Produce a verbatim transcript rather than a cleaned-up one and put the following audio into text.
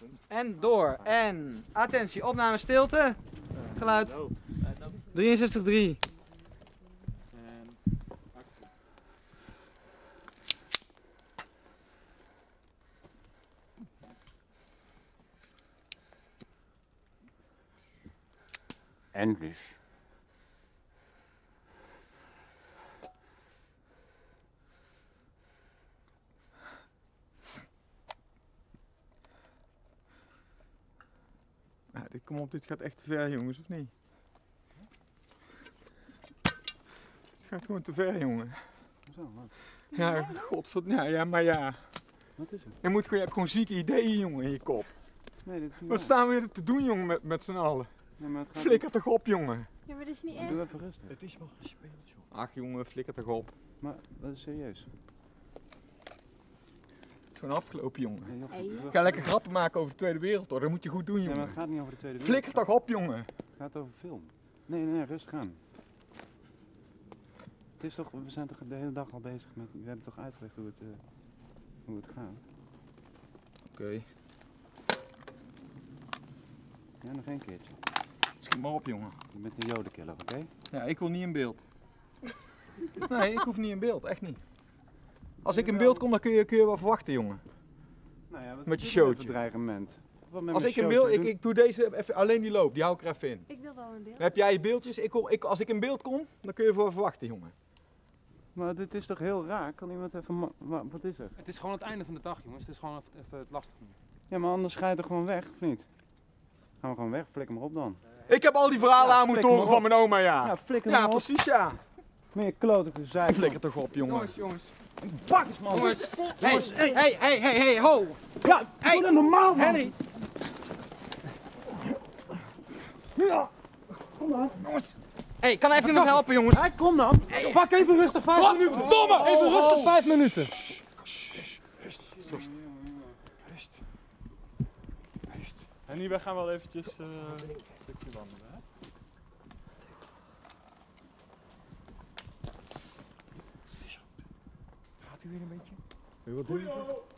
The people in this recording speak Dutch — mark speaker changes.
Speaker 1: En door. En attentie, opname stilte. Geluid. drieënzestig drie.
Speaker 2: Endlich.
Speaker 3: Ja, dit, kom op, dit gaat echt te ver, jongens, of niet? Het gaat gewoon te ver, jongen.
Speaker 2: Hoezo, wat?
Speaker 3: Ja, godverdomme. Ja, ja, maar ja.
Speaker 2: Wat is het?
Speaker 3: Je, moet, gewoon- je hebt gewoon zieke ideeën, jongen, in je kop.
Speaker 2: Nee, dit is een
Speaker 3: Wat staan we hier te doen, jongen, met, met z'n allen?
Speaker 2: Nee, maar het gaat
Speaker 3: Flikker toch op, jongen.
Speaker 4: Ja, maar dat is niet
Speaker 2: niet. Doe
Speaker 4: echt.
Speaker 2: even rustig.
Speaker 5: Het is wel gespeeld, joh.
Speaker 3: Ach, jongen, flikker toch op.
Speaker 2: Maar dat is serieus.
Speaker 3: Het is gewoon afgelopen, jongen.
Speaker 2: Nee, joh,
Speaker 4: Hey.
Speaker 2: doe
Speaker 3: Ga lekker grappen maken over de Tweede Wereldoorlog. Dat moet je goed doen,
Speaker 2: Nee, maar
Speaker 3: jongen.
Speaker 2: het gaat niet over de Tweede
Speaker 3: Flikker
Speaker 2: Wereldoorlog.
Speaker 3: toch op, jongen.
Speaker 2: Het gaat over film. Nee, nee, nee, rustig aan. Het is toch, we zijn toch de hele dag al bezig met, we hebben toch uitgelegd hoe het, uh, hoe het gaat.
Speaker 3: Oké. Okay.
Speaker 2: Ja, nog één keertje.
Speaker 3: Schiet maar op, jongen.
Speaker 2: Je bent een jodenkiller, oké? Okay?
Speaker 3: Ja, ik wil niet in beeld. Nee, ik hoef niet in beeld, echt niet. Als ik in beeld kom, dan kun je, kun je wel verwachten, jongen.
Speaker 2: Nou ja, wat
Speaker 3: Met
Speaker 2: is
Speaker 3: je
Speaker 2: dit nou
Speaker 3: showtje.
Speaker 2: voor dreigement? Wat met
Speaker 3: Als
Speaker 2: mijn
Speaker 3: ik in
Speaker 2: showtje
Speaker 3: beeld, ik,
Speaker 2: doen?
Speaker 3: ik doe deze even, alleen die loop, die hou ik er even in.
Speaker 4: Ik wil wel een beeld.
Speaker 3: Dan heb jij je beeldjes, ik, kom- ik, als ik in beeld kom, dan kun je voor verwachten, jongen.
Speaker 2: Maar dit is toch heel raar? Kan iemand even, ma- wa- wat is er?
Speaker 6: Het is gewoon het einde van de dag, jongens. Het is gewoon even, even het lastig nu.
Speaker 2: Ja, maar anders ga je toch gewoon weg, of niet? Gaan we gewoon weg, flikker maar op dan.
Speaker 3: Ik heb al die verhalen
Speaker 2: Ja,
Speaker 3: aan moeten
Speaker 2: flikker
Speaker 3: horen
Speaker 2: maar
Speaker 3: van mijn oma, ja.
Speaker 2: Ja, flikker
Speaker 3: Ja,
Speaker 2: maar op.
Speaker 3: precies, ja.
Speaker 2: Meer klote zeik.
Speaker 3: Flikker toch op, jongen.
Speaker 6: Jongens, jongens.
Speaker 2: Pak eens, man.
Speaker 1: Jongens, hey, hey, hey, hey, hey, ho!
Speaker 2: Ja,
Speaker 1: Hey,
Speaker 2: doe dat normaal, man.
Speaker 1: Henny!
Speaker 2: Ja.
Speaker 1: Hey, kan even iemand helpen, jongens?
Speaker 2: Hey, kom dan.
Speaker 6: Pak even rustig, vijf minuten. Domme! Even rustig, vijf minuten.
Speaker 5: En hier, wij gaan wel eventjes uh, een stukje wandelen, hè?
Speaker 3: Gaat u weer een beetje? Wil je wat doen?